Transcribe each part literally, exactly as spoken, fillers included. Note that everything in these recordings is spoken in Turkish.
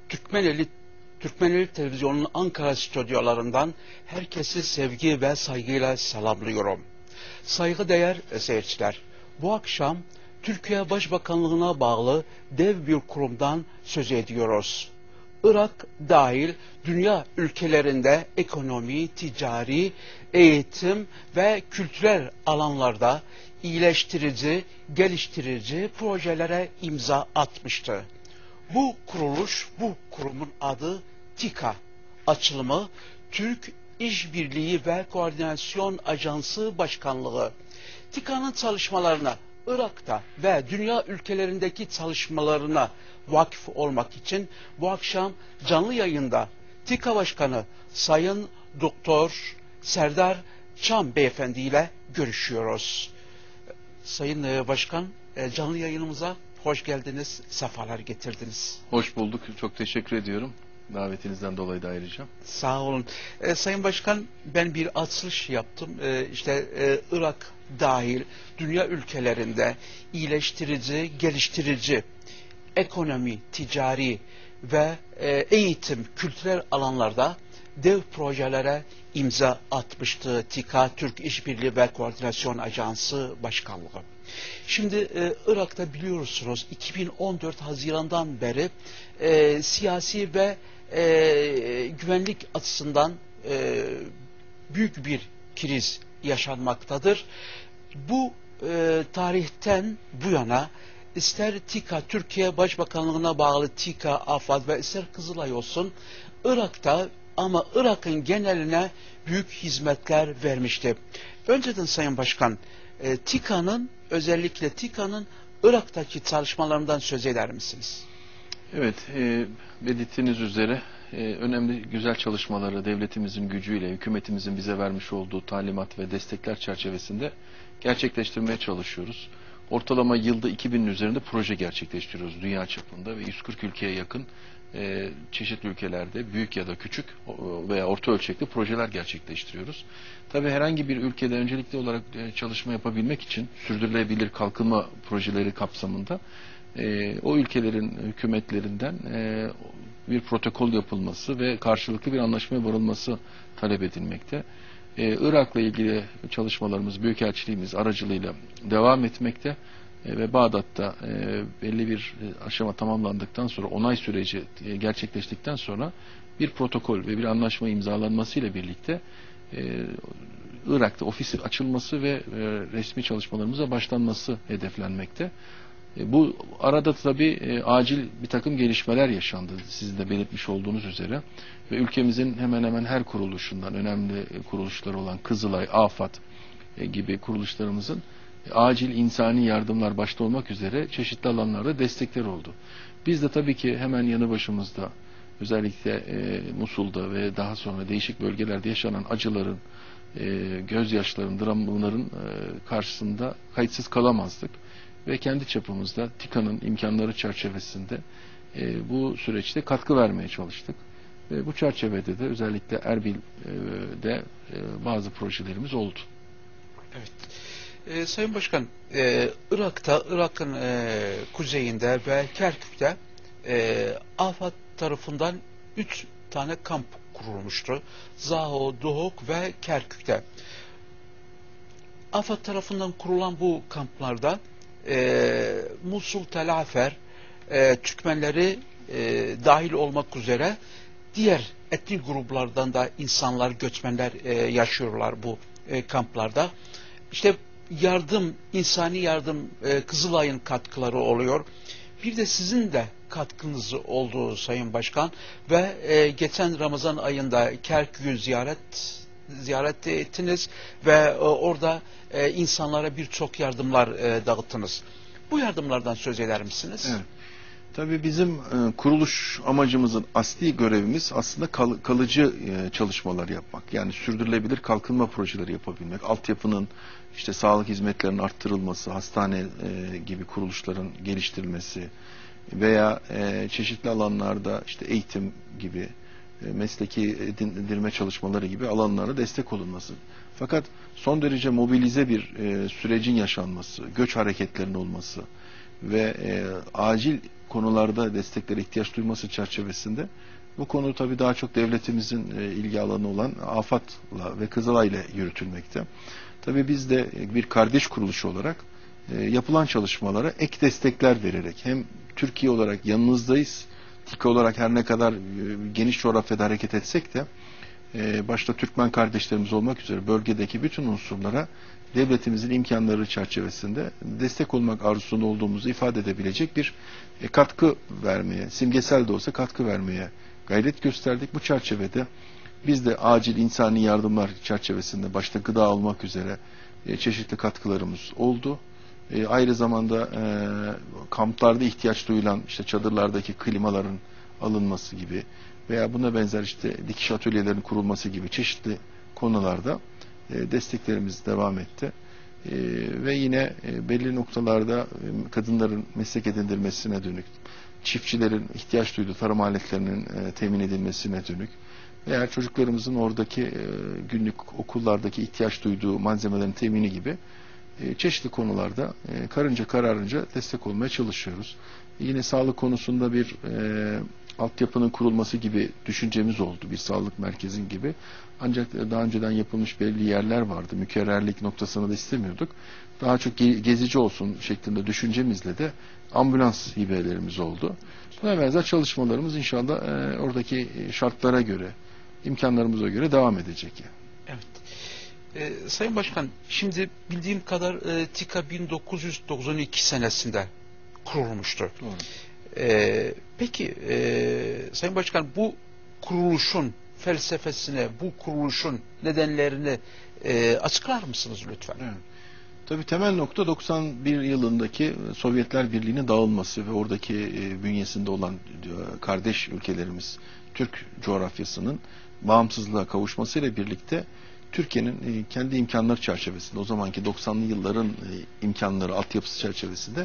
Türkmeneli Türkmeneli Televizyonu'nun Ankara stüdyolarından herkesi sevgi ve saygıyla selamlıyorum. Saygıdeğer seyirciler, bu akşam Türkiye Başbakanlığı'na bağlı dev bir kurumdan söz ediyoruz. Irak dahil dünya ülkelerinde ekonomi, ticari, eğitim ve kültürel alanlarda iyileştirici, geliştirici projelere imza atmıştı. Bu kuruluş, bu kurumun adı TİKA, açılımı Türk İşbirliği ve Koordinasyon Ajansı Başkanlığı. TİKA'nın çalışmalarına, Irak'ta ve dünya ülkelerindeki çalışmalarına vakıf olmak için bu akşam canlı yayında TİKA Başkanı Sayın Doktor Serdar Çam Beyefendi ile görüşüyoruz. Sayın Başkan, canlı yayınımıza hoş geldiniz, sefalar getirdiniz. Hoş bulduk, çok teşekkür ediyorum. Davetinizden dolayı da ayrıca. Sağ olun. E, Sayın Başkan, ben bir açılış yaptım. E, işte e, Irak dahil dünya ülkelerinde iyileştirici, geliştirici, ekonomi, ticari ve e, eğitim, kültürel alanlarda dev projelere imza atmıştı TİKA, Türk İşbirliği ve Koordinasyon Ajansı Başkanlığı. Şimdi e, Irak'ta biliyorsunuz iki bin on dört Haziran'dan beri e, siyasi ve e, güvenlik açısından e, büyük bir kriz yaşanmaktadır. Bu e, tarihten bu yana ister TİKA, Türkiye Başbakanlığı'na bağlı TİKA, AFAD ve ister Kızılay olsun, Irak'ta ama Irak'ın geneline büyük hizmetler vermişti. Önceden Sayın Başkan, e, TİKA'nın özellikle TİKA'nın Irak'taki çalışmalarından söz eder misiniz? Evet, e, belirttiğiniz üzere e, önemli güzel çalışmaları devletimizin gücüyle, hükümetimizin bize vermiş olduğu talimat ve destekler çerçevesinde gerçekleştirmeye çalışıyoruz. Ortalama yılda iki binin üzerinde proje gerçekleştiriyoruz dünya çapında ve yüz kırk ülkeye yakın e, çeşitli ülkelerde büyük ya da küçük veya orta ölçekli projeler gerçekleştiriyoruz. Tabii herhangi bir ülkede öncelikli olarak e, çalışma yapabilmek için sürdürülebilir kalkınma projeleri kapsamında e, o ülkelerin hükümetlerinden e, bir protokol yapılması ve karşılıklı bir anlaşmaya varılması talep edilmekte. Ee, Irak'la ilgili çalışmalarımız Büyükelçiliğimiz aracılığıyla devam etmekte e, ve Bağdat'ta e, belli bir aşama tamamlandıktan sonra onay süreci e, gerçekleştikten sonra bir protokol ve bir anlaşma imzalanmasıyla birlikte e, Irak'ta ofisi açılması ve e, resmi çalışmalarımıza başlanması hedeflenmekte. E, bu arada tabii e, acil bir takım gelişmeler yaşandı, sizin de belirtmiş olduğunuz üzere. Ve ülkemizin hemen hemen her kuruluşundan, önemli kuruluşları olan Kızılay, AFAD e, gibi kuruluşlarımızın e, acil insani yardımlar başta olmak üzere çeşitli alanlarda destekler oldu. Biz de tabii ki hemen yanı başımızda, özellikle e, Musul'da ve daha sonra değişik bölgelerde yaşanan acıların, e, gözyaşların, dramların e, karşısında kayıtsız kalamazdık. Ve kendi çapımızda TİKA'nın imkanları çerçevesinde e, bu süreçte katkı vermeye çalıştık. Ve bu çerçevede de özellikle Erbil'de e, bazı projelerimiz oldu. Evet. E, Sayın Başkan, e, Irak'ta, Irak'ın e, kuzeyinde ve Kerkük'te e, AFAD tarafından üç tane kamp kurulmuştu. Zaho, Duhok ve Kerkük'te. AFAD tarafından kurulan bu kamplarda e, Musul, Tel Afer, e, Türkmenleri e, dahil olmak üzere diğer etnik gruplardan da insanlar, göçmenler e, yaşıyorlar bu e, kamplarda. İşte yardım, insani yardım, e, Kızılay'ın katkıları oluyor. Bir de sizin de katkınız oldu Sayın Başkan ve e, geçen Ramazan ayında Kerkük'ü ziyaret ziyaret ettiniz ve e, orada e, insanlara birçok yardımlar e, dağıttınız. Bu yardımlardan söz eder misiniz? Evet. Tabii bizim e, kuruluş amacımızın asli görevimiz aslında kal, kalıcı e, çalışmalar yapmak. Yani sürdürülebilir kalkınma projeleri yapabilmek, altyapının işte sağlık hizmetlerinin arttırılması, hastane e, gibi kuruluşların geliştirilmesi veya e, çeşitli alanlarda işte eğitim gibi, e, mesleki edindirme çalışmaları gibi alanlara destek olunması. Fakat son derece mobilize bir e, sürecin yaşanması, göç hareketlerinin olması ve e, acil konularda desteklere ihtiyaç duyması çerçevesinde bu konu tabii daha çok devletimizin e, ilgi alanı olan AFAD'la ve Kızılay ile yürütülmekte. Tabii biz de bir kardeş kuruluşu olarak e, yapılan çalışmalara ek destekler vererek hem Türkiye olarak yanınızdayız, TİKA olarak her ne kadar e, geniş coğrafyada hareket etsek de e, başta Türkmen kardeşlerimiz olmak üzere bölgedeki bütün unsurlara devletimizin imkanları çerçevesinde destek olmak arzusunda olduğumuzu ifade edebilecek bir e, katkı vermeye, simgesel de olsa katkı vermeye gayret gösterdik. Bu çerçevede biz de acil insani yardımlar çerçevesinde başta gıda olmak üzere e, çeşitli katkılarımız oldu. E, ayrı zamanda e, kamplarda ihtiyaç duyulan işte çadırlardaki klimaların alınması gibi veya buna benzer işte dikiş atölyelerinin kurulması gibi çeşitli konularda e, desteklerimiz devam etti. E, ve yine e, belli noktalarda e, kadınların meslek edindirmesine dönük, çiftçilerin ihtiyaç duyduğu tarım aletlerinin e, temin edilmesine dönük veya çocuklarımızın oradaki e, günlük okullardaki ihtiyaç duyduğu malzemelerin temini gibi e, çeşitli konularda e, karınca kararınca destek olmaya çalışıyoruz. Yine sağlık konusunda bir e, altyapının kurulması gibi düşüncemiz oldu. Bir sağlık merkezin gibi. Ancak daha önceden yapılmış belli yerler vardı. Mükerrerlik noktasını da istemiyorduk. Daha çok gezici olsun şeklinde düşüncemizle de ambulans hibelerimiz oldu. Buna benzer çalışmalarımız inşallah e, oradaki şartlara göre, imkanlarımıza göre devam edecek. Evet. Ee, Sayın Başkan, şimdi bildiğim kadar e, TİKA bin dokuz yüz doksan iki senesinde kurulmuştu. Doğru. Ee, peki e, Sayın Başkan, bu kuruluşun felsefesine, bu kuruluşun nedenlerini e, açıklar mısınız lütfen? Evet. Tabii temel nokta doksan bir yılındaki Sovyetler Birliği'nin dağılması ve oradaki e, bünyesinde olan e, kardeş ülkelerimiz Türk coğrafyasının bağımsızlığa kavuşmasıyla birlikte Türkiye'nin e, kendi imkanları çerçevesinde o zamanki doksanlı yılların e, imkanları, altyapısı çerçevesinde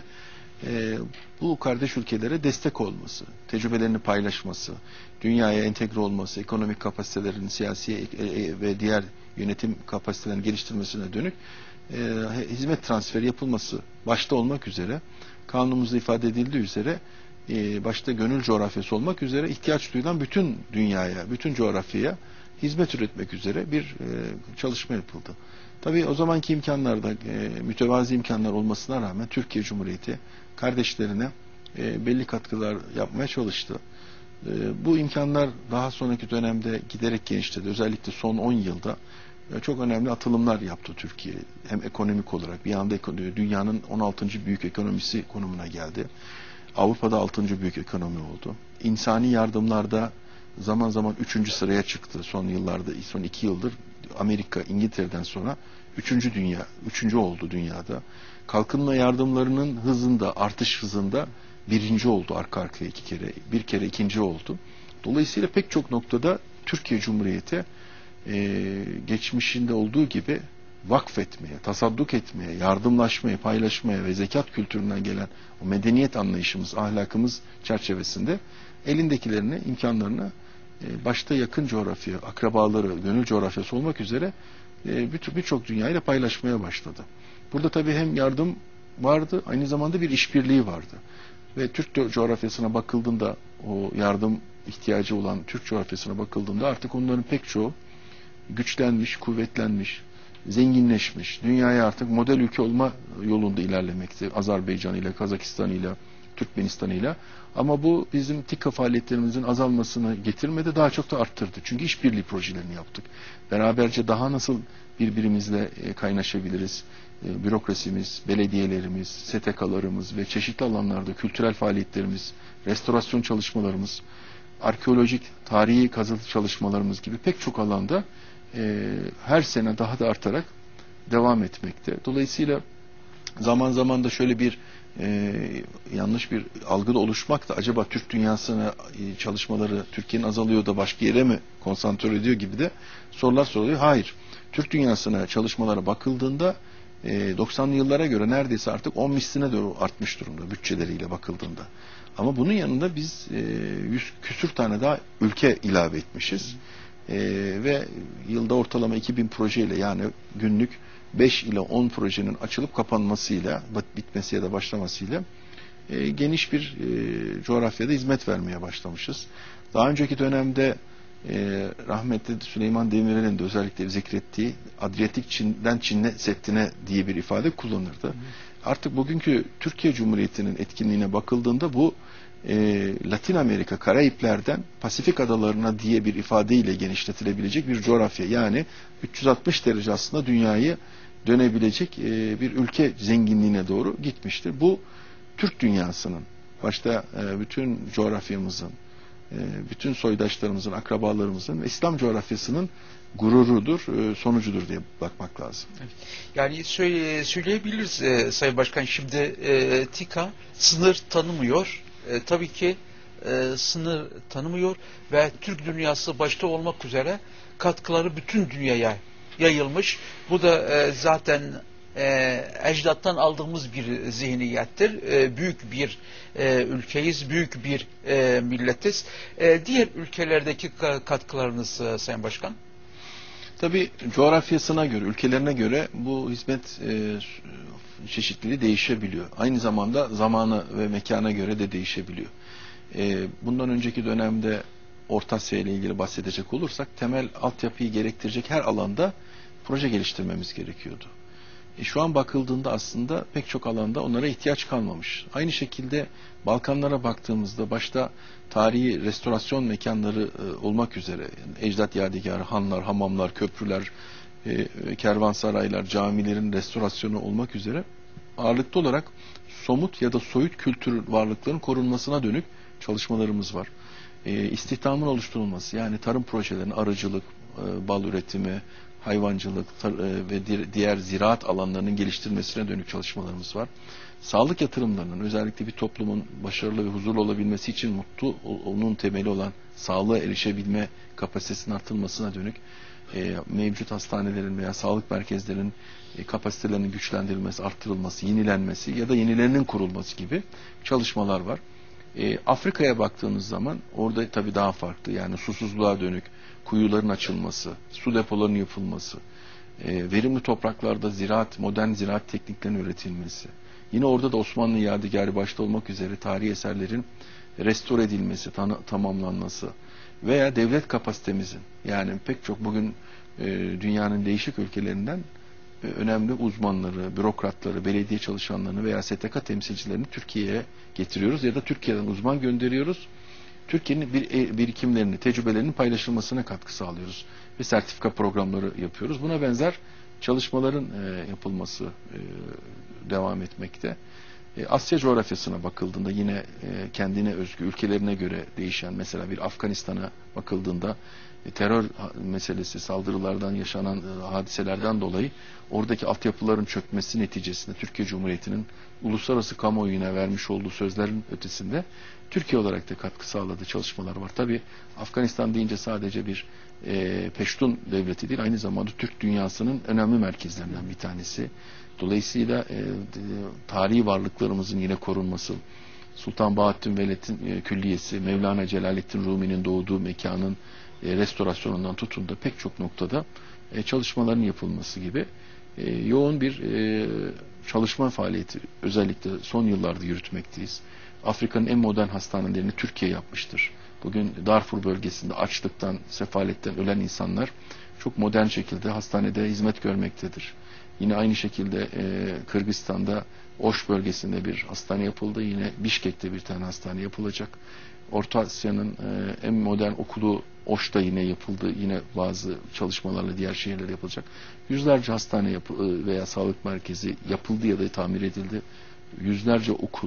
e, bu kardeş ülkelere destek olması, tecrübelerini paylaşması, dünyaya entegre olması, ekonomik kapasitelerin siyasi e, e, ve diğer yönetim kapasitelerini geliştirmesine dönük e, hizmet transferi yapılması başta olmak üzere kanunumuzda ifade edildiği üzere e, başta gönül coğrafyası olmak üzere ihtiyaç duyulan bütün dünyaya, bütün coğrafyaya hizmet üretmek üzere bir e, çalışma yapıldı. Tabii o zamanki imkanlarda e, mütevazi imkanlar olmasına rağmen Türkiye Cumhuriyeti kardeşlerine e, belli katkılar yapmaya çalıştı. E, bu imkanlar daha sonraki dönemde giderek genişledi. Özellikle son on yılda e, çok önemli atılımlar yaptı Türkiye. Hem ekonomik olarak bir anda dünyanın on altıncı büyük ekonomisi konumuna geldi. Avrupa'da altıncı büyük ekonomi oldu. İnsani yardımlarda zaman zaman üçüncü sıraya çıktı son yıllarda, son iki yıldır Amerika, İngiltere'den sonra üçüncü dünya, üçüncü oldu dünyada. Kalkınma yardımlarının hızında, artış hızında birinci oldu arka arkaya iki kere, bir kere ikinci oldu. Dolayısıyla pek çok noktada Türkiye Cumhuriyeti e, geçmişinde olduğu gibi vakfetmeye, tasadduk etmeye, yardımlaşmaya, paylaşmaya ve zekat kültüründen gelen o medeniyet anlayışımız, ahlakımız çerçevesinde elindekilerini, imkanlarını e, başta yakın coğrafya, akrabaları, gönül coğrafyası olmak üzere e, birçok dünyayla paylaşmaya başladı. Burada tabii hem yardım vardı, aynı zamanda bir işbirliği vardı. Ve Türk coğrafyasına bakıldığında, o yardım ihtiyacı olan Türk coğrafyasına bakıldığında artık onların pek çoğu güçlenmiş, kuvvetlenmiş, zenginleşmiş, dünyaya artık model ülke olma yolunda ilerlemekte. Azerbaycan ile, Kazakistan ile, Türkmenistan ile. Ama bu bizim TİKA faaliyetlerimizin azalmasını getirmedi, daha çok da arttırdı. Çünkü işbirliği projelerini yaptık. Beraberce daha nasıl birbirimizle kaynaşabiliriz? Bürokrasimiz, belediyelerimiz, S T K'larımız ve çeşitli alanlarda kültürel faaliyetlerimiz, restorasyon çalışmalarımız, arkeolojik, tarihi kazıntı çalışmalarımız gibi pek çok alanda e, her sene daha da artarak devam etmekte. Dolayısıyla zaman zaman da şöyle bir e, yanlış bir algı da oluşmakta. Acaba Türk dünyasına e, çalışmaları Türkiye'nin azalıyor da başka yere mi konsantre ediyor gibi de sorular soruluyor. Hayır. Türk dünyasına çalışmalara bakıldığında e, doksanlı yıllara göre neredeyse artık on misline doğru artmış durumda bütçeleriyle bakıldığında. Ama bunun yanında biz e, yüz küsür tane daha ülke ilave etmişiz. E, ve yılda ortalama iki bin projeyle, yani günlük beş ile on projenin açılıp kapanmasıyla, bitmesi ya da başlamasıyla e, geniş bir e, coğrafyada hizmet vermeye başlamışız. Daha önceki dönemde e, rahmetli Süleyman Demirel'in de özellikle zikrettiği Adriyatik Çin'den Çin'e Seddi'ne diye bir ifade kullanırdı. Hı hı. Artık bugünkü Türkiye Cumhuriyeti'nin etkinliğine bakıldığında bu e, Latin Amerika, Karayipler'den Pasifik adalarına diye bir ifadeyle genişletilebilecek bir coğrafya. Yani üç yüz altmış derece aslında dünyayı dönebilecek e, bir ülke zenginliğine doğru gitmiştir. Bu Türk dünyasının, başta e, bütün coğrafyamızın, e, bütün soydaşlarımızın, akrabalarımızın ve İslam coğrafyasının gururudur, e, sonucudur diye bakmak lazım. Evet. Yani söyle, söyleyebiliriz e, Sayın Başkan, şimdi e, TİKA sınır tanımıyor. E, tabii ki e, sınır tanımıyor ve Türk dünyası başta olmak üzere katkıları bütün dünyaya yayılmış. Bu da e, zaten e, ecdattan aldığımız bir zihniyettir. E, büyük bir e, ülkeyiz, büyük bir e, milletiz. E, diğer ülkelerdeki katkılarınız e, Sayın Başkan? Tabii coğrafyasına göre, ülkelerine göre bu hizmet e, çeşitliliği değişebiliyor. Aynı zamanda zamana ve mekana göre de değişebiliyor. E, bundan önceki dönemde Orta Asya ile ilgili bahsedecek olursak temel altyapıyı gerektirecek her alanda proje geliştirmemiz gerekiyordu. E, şu an bakıldığında aslında pek çok alanda onlara ihtiyaç kalmamış. Aynı şekilde Balkanlara baktığımızda başta tarihi restorasyon mekanları e, olmak üzere yani ecdat yadigarı, hanlar, hamamlar, köprüler, e, kervansaraylar, camilerin restorasyonu olmak üzere ağırlıklı olarak somut ya da soyut kültür varlıkların korunmasına dönük çalışmalarımız var. E, istihdamın oluşturulması, yani tarım projelerinin arıcılık, e, bal üretimi, hayvancılık ve diğer ziraat alanlarının geliştirilmesine dönük çalışmalarımız var. Sağlık yatırımlarının özellikle bir toplumun başarılı ve huzurlu olabilmesi için mutlu, onun temeli olan sağlığa erişebilme kapasitesinin artırılmasına dönük e, mevcut hastanelerin veya sağlık merkezlerinin e, kapasitelerinin güçlendirilmesi, artırılması, yenilenmesi ya da yenilerinin kurulması gibi çalışmalar var. E, Afrika'ya baktığınız zaman orada tabii daha farklı, yani susuzluğa dönük kuyuların açılması, su depolarının yapılması, e, verimli topraklarda ziraat, modern ziraat tekniklerinin üretilmesi, yine orada da Osmanlı yadigarı başta olmak üzere tarihi eserlerin restore edilmesi, tamamlanması veya devlet kapasitemizin, yani pek çok bugün e, dünyanın değişik ülkelerinden e, önemli uzmanları, bürokratları, belediye çalışanlarını veya S T K temsilcilerini Türkiye'ye getiriyoruz ya da Türkiye'den uzman gönderiyoruz. Türkiye'nin bir, birikimlerini, tecrübelerinin paylaşılmasına katkı sağlıyoruz ve sertifika programları yapıyoruz. Buna benzer çalışmaların e, yapılması e, devam etmekte. E, Asya coğrafyasına bakıldığında yine e, kendine özgü, ülkelerine göre değişen, mesela bir Afganistan'a bakıldığında e, terör meselesi, saldırılardan yaşanan e, hadiselerden dolayı oradaki altyapıların çökmesi neticesinde Türkiye Cumhuriyeti'nin uluslararası kamuoyuna vermiş olduğu sözlerin ötesinde Türkiye olarak da katkı sağladığı çalışmalar var. Tabii Afganistan deyince sadece bir e, Peştun devleti değil, aynı zamanda Türk dünyasının önemli merkezlerinden bir tanesi. Dolayısıyla e, tarihi varlıklarımızın yine korunması, Sultan Bahattin Veled'in e, külliyesi, Mevlana Celaleddin Rumi'nin doğduğu mekanın e, restorasyonundan tutun da pek çok noktada e, çalışmaların yapılması gibi e, yoğun bir e, çalışma faaliyeti özellikle son yıllarda yürütmekteyiz. Afrika'nın en modern hastanelerini Türkiye yapmıştır. Bugün Darfur bölgesinde açlıktan, sefaletten ölen insanlar çok modern şekilde hastanede hizmet görmektedir. Yine aynı şekilde e, Kırgızistan'da Oş bölgesinde bir hastane yapıldı. Yine Bişkek'te bir tane hastane yapılacak. Orta Asya'nın e, en modern okulu Oş'ta yine yapıldı. Yine bazı çalışmalarla diğer şehirlere yapılacak. Yüzlerce hastane yapı veya sağlık merkezi yapıldı ya da tamir edildi. Yüzlerce okul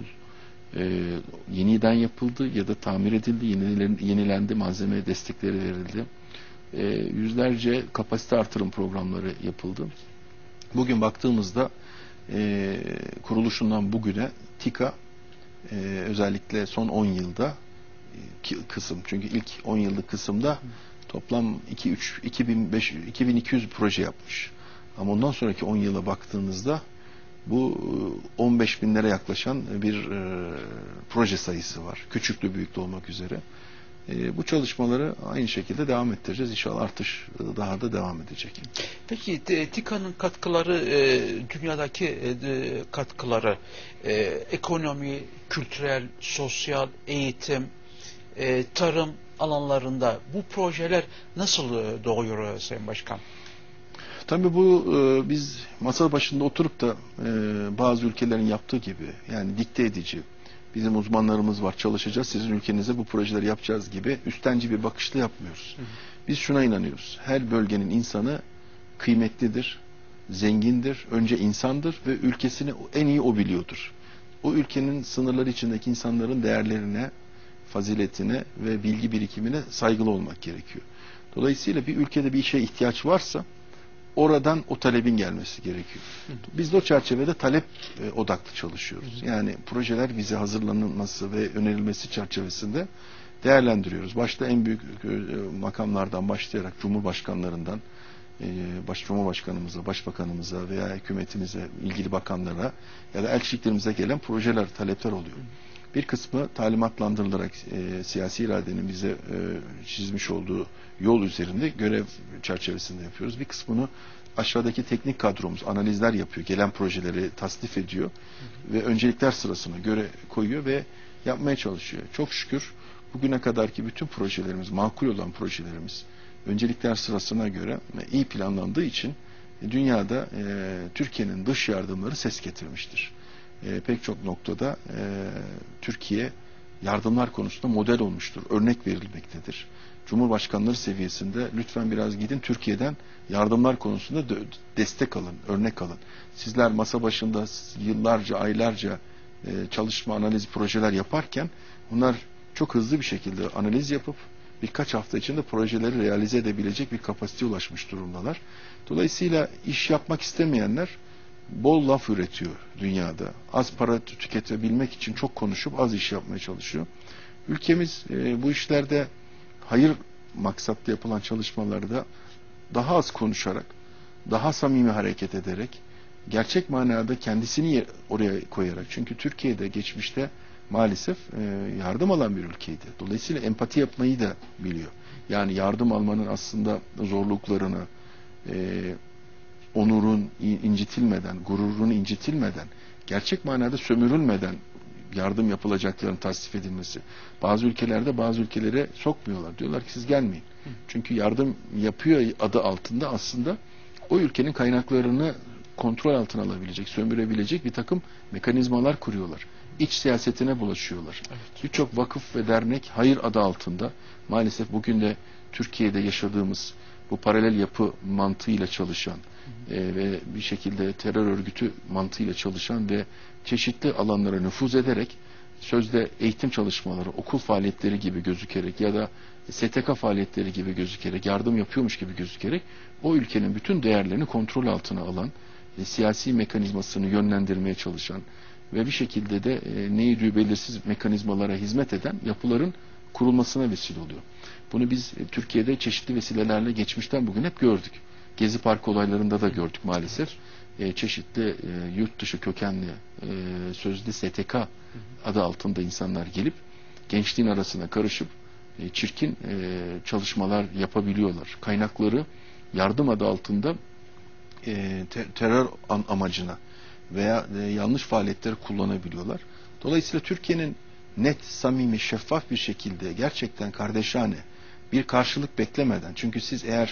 e, yeniden yapıldı ya da tamir edildi, yenilendi, malzeme destekleri verildi. E, yüzlerce kapasite artırım programları yapıldı. Bugün baktığımızda e, kuruluşundan bugüne TİKA e, özellikle son on yılda e, kısım, çünkü ilk on yıllık kısımda toplam iki üç iki bin beş iki bin iki yüz proje yapmış. Ama ondan sonraki on yıla baktığınızda bu on beş binlere yaklaşan bir e, proje sayısı var. Küçüklü büyüklü olmak üzere. E, bu çalışmaları aynı şekilde devam ettireceğiz. İnşallah artış e, daha da devam edecek. Peki e, TİKA'nın katkıları, e, dünyadaki e, katkıları, e, ekonomi, kültürel, sosyal, eğitim, e, tarım alanlarında bu projeler nasıl e, doğuyor e, Sayın Başkan? Tabii bu e, biz masa başında oturup da e, bazı ülkelerin yaptığı gibi, yani dikte edici, bizim uzmanlarımız var, çalışacağız, sizin ülkenize bu projeleri yapacağız gibi üstenci bir bakışla yapmıyoruz. Hı hı. Biz şuna inanıyoruz: her bölgenin insanı kıymetlidir, zengindir, önce insandır ve ülkesini en iyi o biliyordur. O ülkenin sınırları içindeki insanların değerlerine, faziletine ve bilgi birikimine saygılı olmak gerekiyor. Dolayısıyla bir ülkede bir şeye ihtiyaç varsa oradan o talebin gelmesi gerekiyor. Biz de o çerçevede talep e, odaklı çalışıyoruz. Yani projeler vize hazırlanılması ve önerilmesi çerçevesinde değerlendiriyoruz. Başta en büyük e, makamlardan başlayarak Cumhurbaşkanlarından e, baş Cumhurbaşkanımıza, Başbakanımıza veya hükümetimize, ilgili bakanlara ya da elçiliklerimize gelen projeler, talepler oluyor. Bir kısmı talimatlandırılarak e, siyasi iradenin bize e, çizmiş olduğu yol üzerinde görev çerçevesinde yapıyoruz. Bir kısmını aşağıdaki teknik kadromuz analizler yapıyor, gelen projeleri tasnif ediyor hı hı. ve öncelikler sırasına göre koyuyor ve yapmaya çalışıyor. Çok şükür bugüne kadarki bütün projelerimiz, makul olan projelerimiz öncelikler sırasına göre iyi planlandığı için dünyada e, Türkiye'nin dış yardımları ses getirmiştir. E, pek çok noktada e, Türkiye yardımlar konusunda model olmuştur, örnek verilmektedir. Cumhurbaşkanları seviyesinde lütfen biraz gidin, Türkiye'den yardımlar konusunda destek alın, örnek alın. Sizler masa başında yıllarca, aylarca e, çalışma, analiz, projeler yaparken bunlar çok hızlı bir şekilde analiz yapıp birkaç hafta içinde projeleri realize edebilecek bir kapasiteye ulaşmış durumdalar. Dolayısıyla iş yapmak istemeyenler bol laf üretiyor dünyada. Az para tüketebilmek için çok konuşup az iş yapmaya çalışıyor. Ülkemiz e, bu işlerde hayır maksatlı yapılan çalışmalarda daha az konuşarak, daha samimi hareket ederek, gerçek manada kendisini oraya koyarak, çünkü Türkiye'de geçmişte maalesef e, yardım alan bir ülkeydi. Dolayısıyla empati yapmayı da biliyor. Yani yardım almanın aslında zorluklarını, e, onurun incitilmeden, gururunu incitilmeden, gerçek manada sömürülmeden yardım yapılacaklarının tasdif edilmesi. Bazı ülkelerde bazı ülkelere sokmuyorlar. Diyorlar ki siz gelmeyin. Çünkü yardım yapıyor adı altında aslında o ülkenin kaynaklarını kontrol altına alabilecek, sömürebilecek bir takım mekanizmalar kuruyorlar. İç siyasetine bulaşıyorlar. Evet. Birçok vakıf ve dernek hayır adı altında maalesef bugün de Türkiye'de yaşadığımız bu paralel yapı mantığıyla çalışan e, ve bir şekilde terör örgütü mantığıyla çalışan ve çeşitli alanlara nüfuz ederek sözde eğitim çalışmaları, okul faaliyetleri gibi gözükerek ya da S T K faaliyetleri gibi gözükerek, yardım yapıyormuş gibi gözükerek o ülkenin bütün değerlerini kontrol altına alan, e, siyasi mekanizmasını yönlendirmeye çalışan ve bir şekilde de e, neydi belirsiz mekanizmalara hizmet eden yapıların kurulmasına vesile oluyor. Bunu biz e, Türkiye'de çeşitli vesilelerle geçmişten bugün hep gördük. Gezi Parkı olaylarında da gördük maalesef. E, çeşitli e, yurt dışı kökenli e, sözlü S T K adı altında insanlar gelip gençliğin arasına karışıp e, çirkin e, çalışmalar yapabiliyorlar. Kaynakları yardım adı altında e, te terör amacına veya e, yanlış faaliyetleri kullanabiliyorlar. Dolayısıyla Türkiye'nin net, samimi, şeffaf bir şekilde gerçekten kardeşane bir karşılık beklemeden, çünkü siz eğer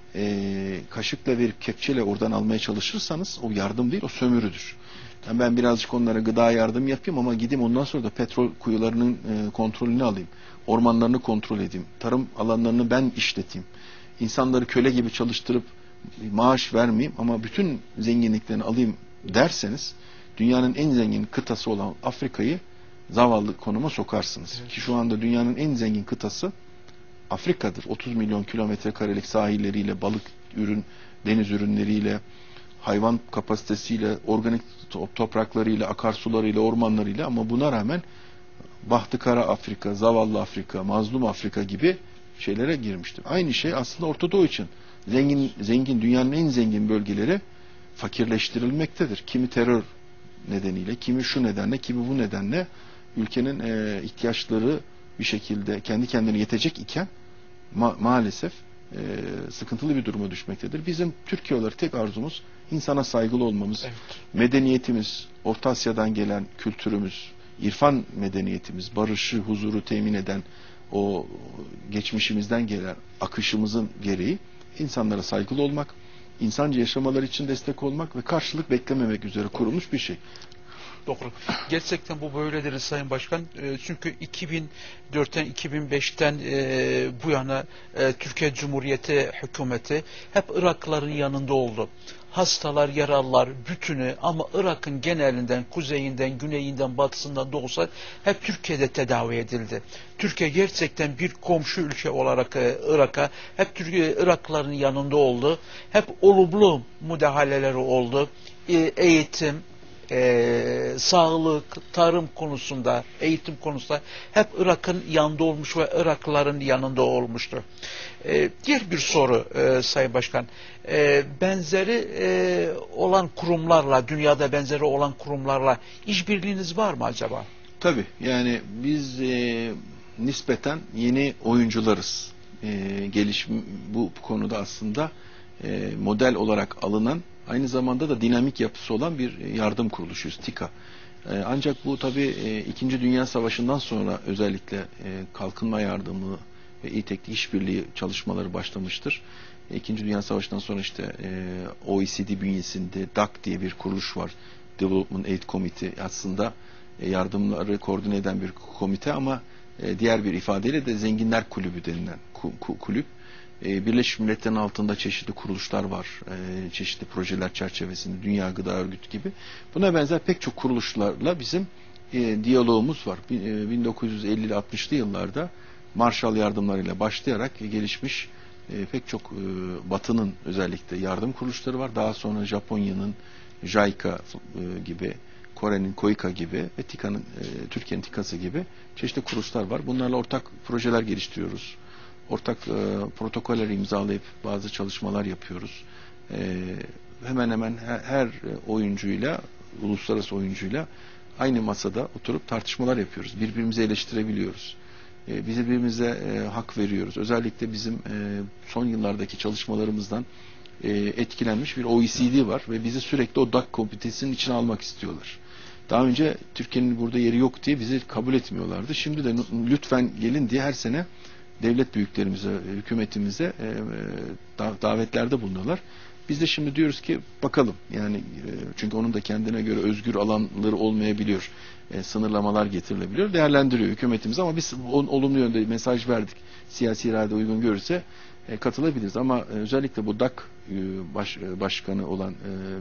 e, kaşıkla verip kepçeyle oradan almaya çalışırsanız o yardım değil, o sömürüdür. Yani ben birazcık onlara gıda yardım yapayım ama gideyim ondan sonra da petrol kuyularının e, kontrolünü alayım, ormanlarını kontrol edeyim, tarım alanlarını ben işleteyim, insanları köle gibi çalıştırıp maaş vermeyeyim ama bütün zenginliklerini alayım derseniz dünyanın en zengin kıtası olan Afrika'yı zavallı konuma sokarsınız. Evet. Ki şu anda dünyanın en zengin kıtası Afrika'dır. otuz milyon kilometre karelik sahilleriyle, balık ürün, deniz ürünleriyle, hayvan kapasitesiyle, organik topraklarıyla, akarsularıyla, ormanlarıyla, ama buna rağmen bahtı kara Afrika, zavallı Afrika, mazlum Afrika gibi şeylere girmiştir. Aynı şey aslında Orta Doğu için. Zengin, zengin dünyanın en zengin bölgeleri fakirleştirilmektedir. Kimi terör nedeniyle, kimi şu nedenle, kimi bu nedenle ülkenin e, ihtiyaçları bir şekilde kendi kendine yetecek iken ma maalesef e, sıkıntılı bir duruma düşmektedir. Bizim Türkiye olarak tek arzumuz insana saygılı olmamız, Evet. medeniyetimiz, Orta Asya'dan gelen kültürümüz, irfan medeniyetimiz, barışı, huzuru temin eden o geçmişimizden gelen akışımızın gereği insanlara saygılı olmak, insanca yaşamaları için destek olmak ve karşılık beklememek üzere kurulmuş bir şey. Doğru. Gerçekten bu böyledir Sayın Başkan. E, çünkü iki bin dörtten iki bin beşten e, bu yana e, Türkiye Cumhuriyeti hükümeti hep Iraklıların yanında oldu. Hastalar, yaralılar bütünü ama Irak'ın genelinden, kuzeyinden, güneyinden, batısından, doğusa hep Türkiye'de tedavi edildi. Türkiye gerçekten bir komşu ülke olarak e, Irak'a hep Türkiye Iraklıların yanında oldu. Hep olumlu müdahaleleri oldu. E, eğitim, Ee, sağlık, tarım konusunda, eğitim konusunda hep Irak'ın yanında olmuş ve Iraklıların yanında olmuştur. Ee, diğer bir soru e, Sayın Başkan, ee, benzeri e, olan kurumlarla, dünyada benzeri olan kurumlarla işbirliğiniz var mı acaba? Tabii, yani biz e, nispeten yeni oyuncularız. E, gelişim bu konuda aslında e, model olarak alınan, aynı zamanda da dinamik yapısı olan bir yardım kuruluşuyuz, TİKA. Ee, ancak bu tabii e, İkinci Dünya Savaşı'ndan sonra özellikle e, kalkınma yardımı ve İİTEK'li işbirliği çalışmaları başlamıştır. E, İkinci Dünya Savaşı'ndan sonra işte e, O E C D bünyesinde D A C diye bir kuruluş var. Development Aid Committee, aslında e, yardımları koordine eden bir komite ama e, diğer bir ifadeyle de Zenginler Kulübü denilen ku, ku, kulüp. Birleşmiş Milletler'in altında çeşitli kuruluşlar var. Çeşitli projeler çerçevesinde Dünya Gıda Örgütü gibi. Buna benzer pek çok kuruluşlarla bizim diyalogumuz var. bin dokuz yüz ellili altmışlı yıllarda Marshall yardımlarıyla başlayarak gelişmiş pek çok Batı'nın özellikle yardım kuruluşları var. Daha sonra Japonya'nın JICA gibi, Kore'nin KOICA gibi ve TİKA'nın, Türkiye'nin TİKA'sı gibi çeşitli kuruluşlar var. Bunlarla ortak projeler geliştiriyoruz. Ortak e, protokoller imzalayıp bazı çalışmalar yapıyoruz. E, hemen hemen her, her oyuncuyla, uluslararası oyuncuyla aynı masada oturup tartışmalar yapıyoruz. Birbirimizi eleştirebiliyoruz. E, birbirimize e, hak veriyoruz. Özellikle bizim e, son yıllardaki çalışmalarımızdan e, etkilenmiş bir O E C D var ve bizi sürekli o D A C komitesinin içine almak istiyorlar. Daha önce Türkiye'nin burada yeri yok diye bizi kabul etmiyorlardı. Şimdi de lütfen gelin diye her sene devlet büyüklerimize, hükümetimize e, davetlerde bulunuyorlar. Biz de şimdi diyoruz ki bakalım, yani e, çünkü onun da kendine göre özgür alanları olmayabiliyor. E, sınırlamalar getirilebiliyor. Değerlendiriyor hükümetimiz ama biz on, olumlu yönde mesaj verdik. Siyasi irade uygun görürse e, katılabiliriz. Ama e, özellikle bu D A C e, baş, e, başkanı olan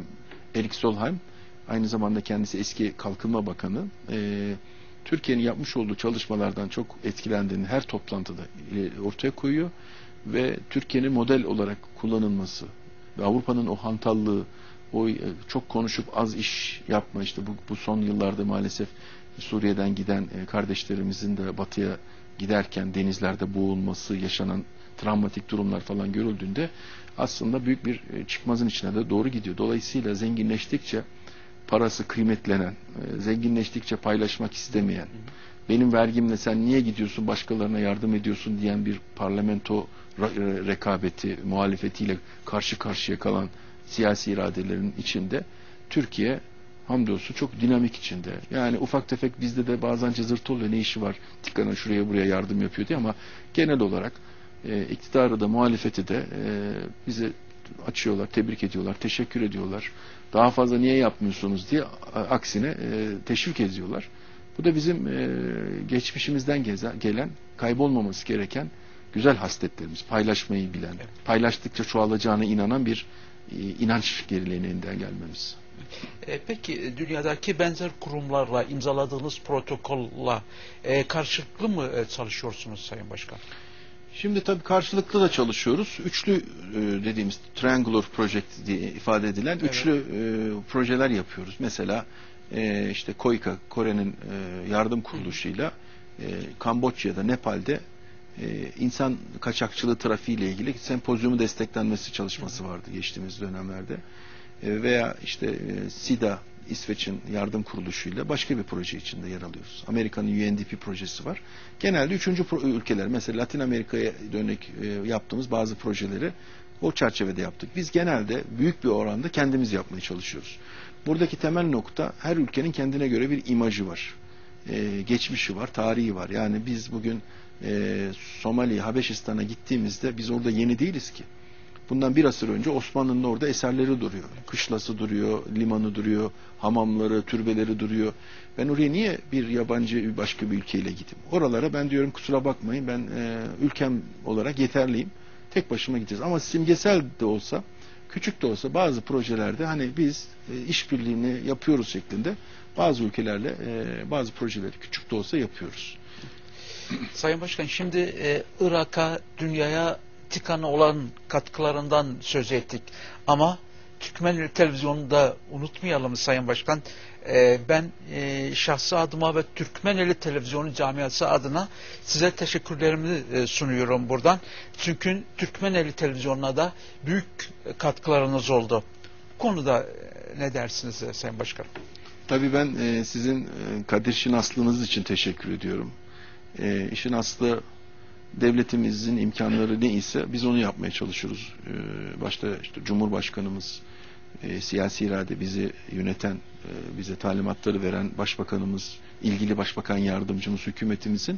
e, Erik Solheim, aynı zamanda kendisi eski Kalkınma Bakanı, e, Türkiye'nin yapmış olduğu çalışmalardan çok etkilendiğini her toplantıda ortaya koyuyor ve Türkiye'nin model olarak kullanılması ve Avrupa'nın o hantallığı, o çok konuşup az iş yapma, işte bu, bu son yıllarda maalesef Suriye'den giden kardeşlerimizin de batıya giderken denizlerde boğulması, yaşanan travmatik durumlar falan görüldüğünde aslında büyük bir çıkmazın içine de doğru gidiyor. Dolayısıyla zenginleştikçe parası kıymetlenen, zenginleştikçe paylaşmak istemeyen, benim vergimle sen niye gidiyorsun başkalarına yardım ediyorsun diyen bir parlamento rekabeti, muhalefetiyle karşı karşıya kalan siyasi iradelerin içinde Türkiye hamdolsun çok dinamik içinde. Yani ufak tefek bizde de bazen cızırtı oluyor, ne işi var TİKA'nın şuraya buraya yardım yapıyor diye, ama genel olarak e, iktidarı da muhalefeti de e, bizi açıyorlar, tebrik ediyorlar, teşekkür ediyorlar. Daha fazla niye yapmıyorsunuz diye aksine e, teşvik ediyorlar. Bu da bizim e, geçmişimizden geze, gelen, kaybolmaması gereken güzel hasletlerimiz. Paylaşmayı bilen, paylaştıkça çoğalacağına inanan bir e, inanç gerileğinden gelmemiz. E, peki dünyadaki benzer kurumlarla imzaladığınız protokolla e, karşılıklı mı e, çalışıyorsunuz Sayın Başkan? Şimdi tabii karşılıklı da çalışıyoruz. Üçlü e, dediğimiz triangular project diye ifade edilen evet. üçlü e, projeler yapıyoruz. Mesela e, işte KOICA, Kore'nin e, yardım kuruluşuyla e, Kamboçya'da, Nepal'de e, insan kaçakçılığı trafiği ile ilgili sempozyumu desteklenmesi çalışması vardı geçtiğimiz dönemlerde. E, veya işte e, SIDA İsveç'in yardım kuruluşuyla başka bir proje içinde yer alıyoruz. Amerika'nın U N D P projesi var. Genelde üçüncü ülkeler, mesela Latin Amerika'ya dönük e, yaptığımız bazı projeleri o çerçevede yaptık. Biz genelde büyük bir oranda kendimiz yapmaya çalışıyoruz. Buradaki temel nokta, her ülkenin kendine göre bir imajı var. Ee, geçmişi var, tarihi var. Yani biz bugün e, Somali, Habeşistan'a gittiğimizde biz orada yeni değiliz ki. Bundan bir asır önce Osmanlı'nın orada eserleri duruyor. Kışlası duruyor, limanı duruyor, hamamları, türbeleri duruyor. Ben oraya niye bir yabancı başka bir ülkeyle gideyim? Oralara ben diyorum kusura bakmayın, ben e, ülkem olarak yeterliyim. Tek başıma gideceğiz. Ama simgesel de olsa, küçük de olsa bazı projelerde hani biz e, işbirliğini yapıyoruz şeklinde bazı ülkelerle e, bazı projeleri küçük de olsa yapıyoruz. Sayın Başkan, şimdi e, Irak'a, dünyaya TİKA'nın olan katkılarından söz ettik. Ama Türkmen Televizyonu'nu da unutmayalım Sayın Başkan. E, ben e, şahsı adıma ve Türkmeneli Televizyonu camiası adına size teşekkürlerimi e, sunuyorum buradan. Çünkü Türkmeneli Televizyonu'na da büyük katkılarınız oldu. Bu konuda e, ne dersiniz e, Sayın Başkan? Tabii ben e, sizin e, kadir şinaslığınız için teşekkür ediyorum. E, işin aslı, devletimizin imkanları ne ise biz onu yapmaya çalışıyoruz. E, başta işte Cumhurbaşkanımız, e, siyasi irade, bizi yöneten, e, bize talimatları veren Başbakanımız, ilgili Başbakan Yardımcımız, hükümetimizin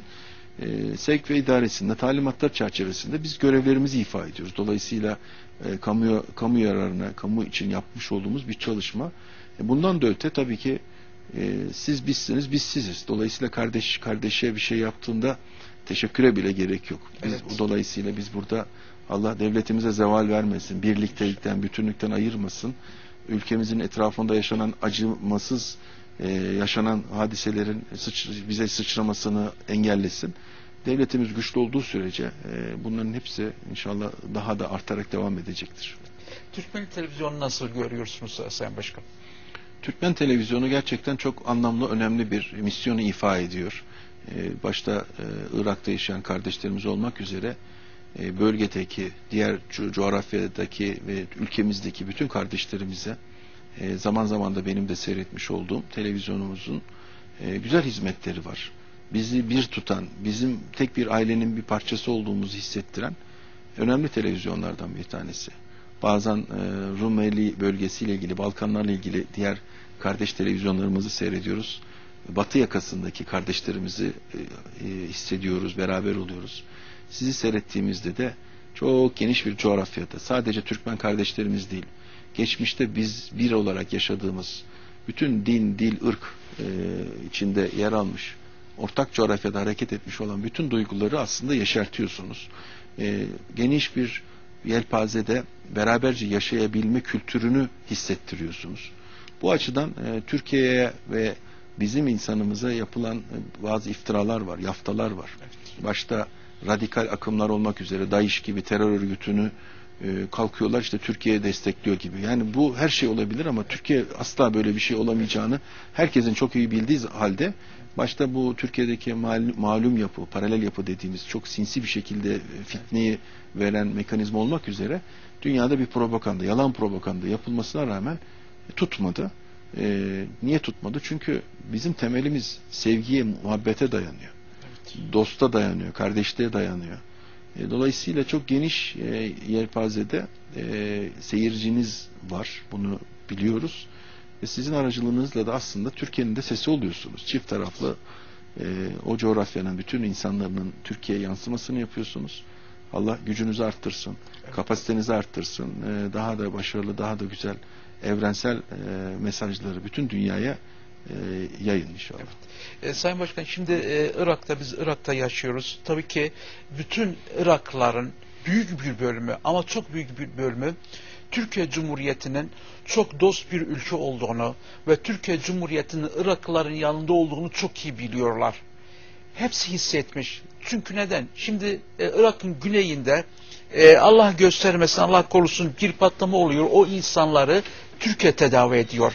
e, sevk ve idaresinde, talimatlar çerçevesinde biz görevlerimizi ifa ediyoruz. Dolayısıyla e, kamu, kamu yararına, kamu için yapmış olduğumuz bir çalışma. E, bundan da öte tabii ki e, siz bizsiniz, biz siziz. Dolayısıyla kardeş kardeşe bir şey yaptığında teşekküre bile gerek yok. Biz, evet. Dolayısıyla biz burada Allah devletimize zeval vermesin, birliktelikten, bütünlükten ayırmasın. Ülkemizin etrafında yaşanan acımasız e, yaşanan hadiselerin sıç, bize sıçramasını engellesin. Devletimiz güçlü olduğu sürece e, bunların hepsi inşallah daha da artarak devam edecektir. Türkmen Televizyonu nasıl görüyorsunuz Sayın Başkan? Türkmen Televizyonu gerçekten çok anlamlı, önemli bir misyonu ifa ediyor. Ee, başta e, Irak'ta yaşayan kardeşlerimiz olmak üzere e, bölgedeki, diğer co coğrafyadaki ve ülkemizdeki bütün kardeşlerimize e, zaman zaman da benim de seyretmiş olduğum televizyonumuzun e, güzel hizmetleri var. Bizi bir tutan, bizim tek bir ailenin bir parçası olduğumuzu hissettiren önemli televizyonlardan bir tanesi. Bazen e, Rumeli bölgesiyle ilgili, Balkanlarla ilgili diğer kardeş televizyonlarımızı seyrediyoruz. Batı yakasındaki kardeşlerimizi e, e, hissediyoruz, beraber oluyoruz. Sizi seyrettiğimizde de çok geniş bir coğrafyada, sadece Türkmen kardeşlerimiz değil, geçmişte biz bir olarak yaşadığımız, bütün din, dil, ırk e, içinde yer almış, ortak coğrafyada hareket etmiş olan bütün duyguları aslında yeşertiyorsunuz. E, geniş bir yelpazede beraberce yaşayabilme kültürünü hissettiriyorsunuz. Bu açıdan e, Türkiye'ye ve bizim insanımıza yapılan e, bazı iftiralar var, yaftalar var. Başta radikal akımlar olmak üzere DAEŞ gibi terör örgütünü e, kalkıyorlar işte Türkiye'ye destekliyor gibi. Yani bu her şey olabilir ama Türkiye asla böyle bir şey olamayacağını herkesin çok iyi bildiği halde başta bu Türkiye'deki malum, malum yapı, paralel yapı dediğimiz çok sinsi bir şekilde fitneyi veren mekanizma olmak üzere dünyada bir propaganda, yalan propaganda yapılmasına rağmen tutmadı. Ee, niye tutmadı? Çünkü bizim temelimiz sevgiye, muhabbete dayanıyor. Evet. Dosta dayanıyor, kardeşliğe dayanıyor. E, dolayısıyla çok geniş e, yelpazede e, seyirciniz var. Bunu biliyoruz. Ve sizin aracılığınızla da aslında Türkiye'nin de sesi oluyorsunuz. Çift taraflı e, o coğrafyanın bütün insanların Türkiye'ye yansımasını yapıyorsunuz. Allah gücünüzü arttırsın, evet. kapasitenizi arttırsın, e, daha da başarılı, daha da güzel evrensel e, mesajları bütün dünyaya e, yayın inşallah. Evet. E, Sayın Başkan, şimdi e, Irak'ta biz Irak'ta yaşıyoruz. Tabii ki bütün Iraklıların büyük bir bölümü ama çok büyük bir bölümü Türkiye Cumhuriyeti'nin çok dost bir ülke olduğunu ve Türkiye Cumhuriyeti'nin Iraklıların yanında olduğunu çok iyi biliyorlar. Hepsi hissetmiş. Çünkü neden? Şimdi e, Irak'ın güneyinde e, Allah göstermesin, Allah korusun bir patlama oluyor. O insanları Türkiye tedavi ediyor.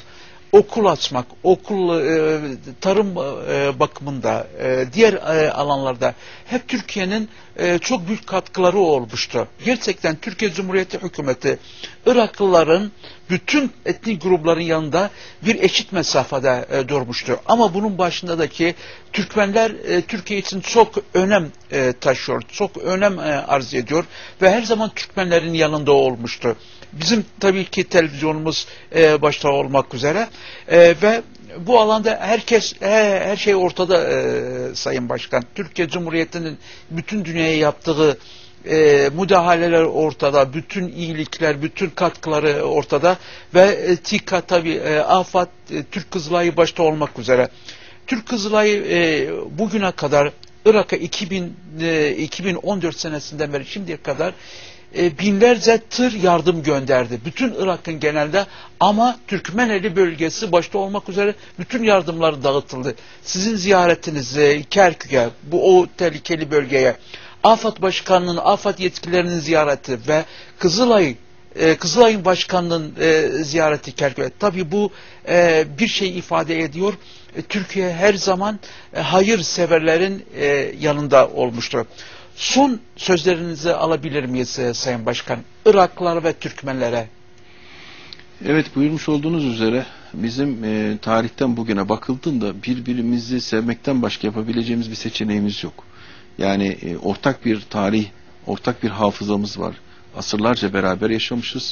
okul açmak, okul, e, tarım e, bakımında, e, diğer e, alanlarda hep Türkiye'nin e, çok büyük katkıları olmuştu. Gerçekten Türkiye Cumhuriyeti hükümeti Iraklıların bütün etnik grupların yanında bir eşit mesafede e, durmuştu. Ama bunun başındaki Türkmenler e, Türkiye için çok önem e, taşıyor, çok önem e, arz ediyor ve her zaman Türkmenlerin yanında olmuştu. Bizim tabii ki televizyonumuz e, başta olmak üzere e, ve bu alanda herkes he, her şey ortada e, Sayın Başkan. Türkiye Cumhuriyeti'nin bütün dünyaya yaptığı e, müdahaleler ortada, bütün iyilikler, bütün katkıları ortada ve e, TİKA tabii e, AFAD, e, Türk Kızılayı başta olmak üzere. Türk Kızılayı e, bugüne kadar Irak'a iki bin, e, iki bin on dört senesinden beri şimdiye kadar E, binlerce tır yardım gönderdi. Bütün Irak'ın genelde ama Türkmeneli bölgesi başta olmak üzere bütün yardımlar dağıtıldı. Sizin ziyaretiniz Kerkük'e, bu o tehlikeli bölgeye, AFAD Başkanı'nın, AFAD yetkililerinin ziyareti ve Kızılay, e, Kızılay'ın başkanının e, ziyareti Kerkük'e. Tabii bu e, bir şey ifade ediyor. E, Türkiye her zaman e, hayırseverlerin e, yanında olmuştur. Son sözlerinizi alabilir miyiz Sayın Başkan? Iraklılar ve Türkmenlere. Evet, buyurmuş olduğunuz üzere bizim e, tarihten bugüne bakıldığında birbirimizi sevmekten başka yapabileceğimiz bir seçeneğimiz yok. Yani e, ortak bir tarih, ortak bir hafızamız var. Asırlarca beraber yaşamışız.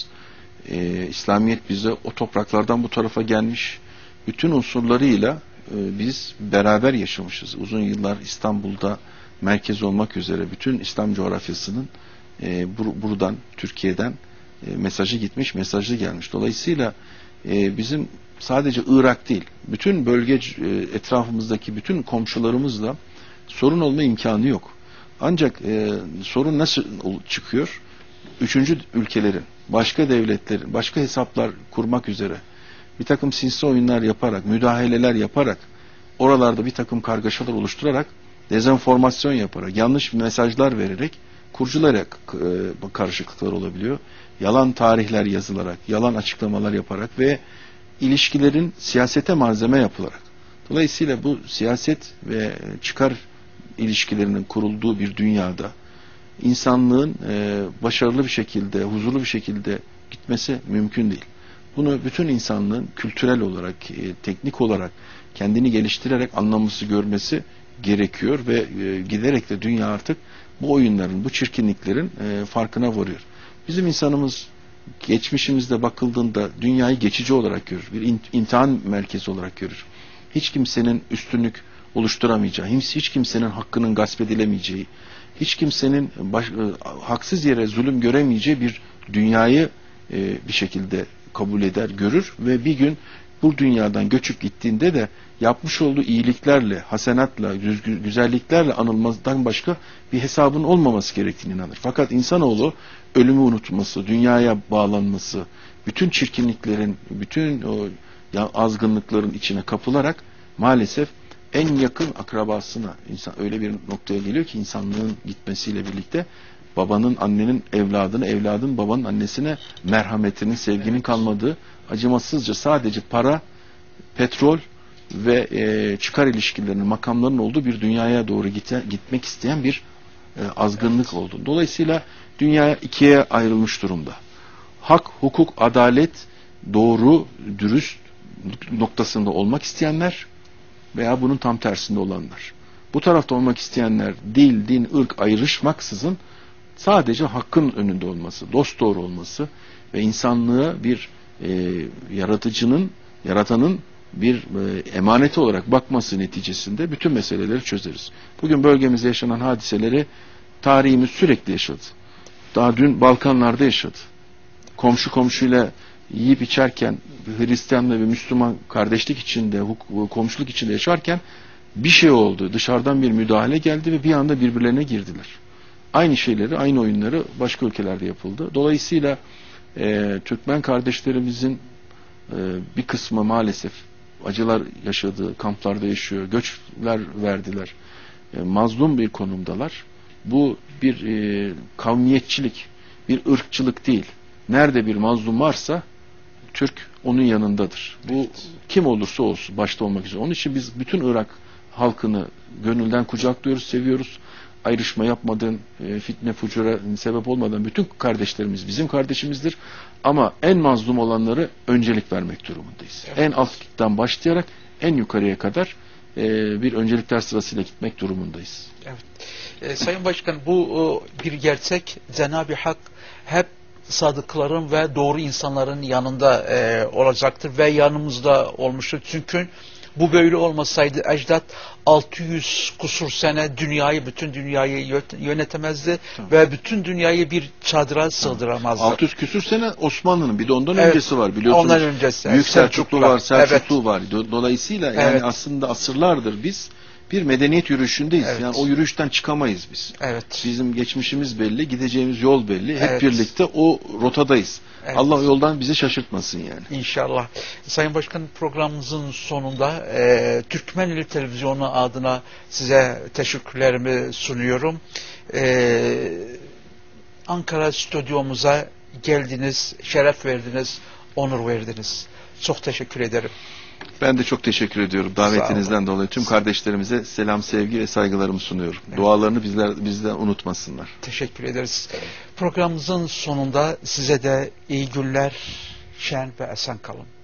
E, İslamiyet bize o topraklardan bu tarafa gelmiş. Bütün unsurlarıyla e, biz beraber yaşamışız. Uzun yıllar İstanbul'da merkez olmak üzere bütün İslam coğrafyasının e, bur buradan, Türkiye'den e, mesajı gitmiş, mesajı gelmiş. Dolayısıyla e, bizim sadece Irak değil, bütün bölge e, etrafımızdaki bütün komşularımızla sorun olma imkanı yok. Ancak e, sorun nasıl çıkıyor? Üçüncü ülkelerin, başka devletlerin, başka hesaplar kurmak üzere bir takım sinsi oyunlar yaparak, müdahaleler yaparak, oralarda bir takım kargaşalar oluşturarak, dezenformasyon yaparak, yanlış mesajlar vererek, kurculayarak e, karışıklıklar olabiliyor. Yalan tarihler yazılarak, yalan açıklamalar yaparak ve ilişkilerin siyasete malzeme yapılarak. Dolayısıyla bu siyaset ve çıkar ilişkilerinin kurulduğu bir dünyada insanlığın e, başarılı bir şekilde, huzurlu bir şekilde gitmesi mümkün değil. Bunu bütün insanlığın kültürel olarak, e, teknik olarak kendini geliştirerek anlaması, görmesi gerekiyor ve e, giderek de dünya artık bu oyunların, bu çirkinliklerin e, farkına varıyor. Bizim insanımız geçmişimizde bakıldığında dünyayı geçici olarak görür, bir imtihan merkezi olarak görür. Hiç kimsenin üstünlük oluşturamayacağı, hiç kimsenin hakkının gasp edilemeyeceği, hiç kimsenin baş, e, haksız yere zulüm göremeyeceği bir dünyayı e, bir şekilde kabul eder, görür ve bir gün bu dünyadan göçüp gittiğinde de yapmış olduğu iyiliklerle, hasenatla, güzelliklerle anılmazdan başka bir hesabın olmaması gerektiğine inanır. Fakat insanoğlu ölümü unutması, dünyaya bağlanması, bütün çirkinliklerin, bütün o azgınlıkların içine kapılarak maalesef en yakın akrabasına, insan öyle bir noktaya geliyor ki insanlığın gitmesiyle birlikte babanın, annenin evladını, evladın babanın annesine merhametinin, sevginin kalmadığı, acımasızca sadece para, petrol ve e, çıkar ilişkilerinin, makamların olduğu bir dünyaya doğru gite, gitmek isteyen bir e, azgınlık oldu. Dolayısıyla dünya ikiye ayrılmış durumda. Hak, hukuk, adalet, doğru, dürüst noktasında olmak isteyenler veya bunun tam tersinde olanlar. Bu tarafta olmak isteyenler dil, din, ırk ayrışmaksızın sadece hakkın önünde olması, dosdoğru olması ve insanlığa bir e, yaratıcının, yaratanın bir e, emaneti olarak bakması neticesinde bütün meseleleri çözeriz. Bugün bölgemizde yaşanan hadiseleri tarihimiz sürekli yaşadı. Daha dün Balkanlarda yaşadı. Komşu komşuyla yiyip içerken, Hristiyan ve Müslüman kardeşlik içinde, komşuluk içinde yaşarken bir şey oldu. Dışarıdan bir müdahale geldi ve bir anda birbirlerine girdiler. Aynı şeyleri, aynı oyunları başka ülkelerde yapıldı. Dolayısıyla e, Türkmen kardeşlerimizin e, bir kısmı maalesef acılar yaşadığı kamplarda yaşıyor, göçler verdiler, e, mazlum bir konumdalar. Bu bir e, kavmiyetçilik, bir ırkçılık değil. Nerede bir mazlum varsa Türk onun yanındadır. Bu kim olursa olsun, başta olmak üzere. Onun için biz bütün Irak halkını gönülden kucaklıyoruz, seviyoruz. Ayrışma yapmadan, e, fitne fucura sebep olmadan bütün kardeşlerimiz bizim kardeşimizdir. Ama en mazlum olanları öncelik vermek durumundayız. Evet. En alttan başlayarak en yukarıya kadar e, bir öncelikler sırasıyla gitmek durumundayız. Evet. E, Sayın Başkan, bu o, bir gerçek. Cenab-ı Hak hep sadıkların ve doğru insanların yanında e, olacaktır ve yanımızda olmuştur. Çünkü bu böyle olmasaydı ecdat altı yüz kusur sene dünyayı, bütün dünyayı yönetemezdi tamam. ve bütün dünyayı bir çadıra sığdıramazdı. altı yüz küsur sene Osmanlı'nın, bir de ondan evet, öncesi var biliyorsunuz. Ondan öncesi. Büyük Selçuklu var, Selçuklu evet. var. Dolayısıyla yani evet. aslında asırlardır biz bir medeniyet yürüyüşündeyiz. Evet. Yani o yürüyüşten çıkamayız biz. Evet. Bizim geçmişimiz belli, gideceğimiz yol belli. Hep evet. birlikte o rotadayız. Evet. Allah o yoldan bizi şaşırtmasın yani. İnşallah. Sayın Başkan, programımızın sonunda e, Türkmenli Televizyonu adına size teşekkürlerimi sunuyorum. E, Ankara stüdyomuza geldiniz, şeref verdiniz, onur verdiniz. Çok teşekkür ederim. Ben de çok teşekkür ediyorum davetinizden dolayı. Tüm kardeşlerimize selam, sevgi ve saygılarımı sunuyorum. Evet. Dualarını bizler bizden unutmasınlar. Teşekkür ederiz. Programımızın sonunda size de iyi günler, şen ve esen kalın.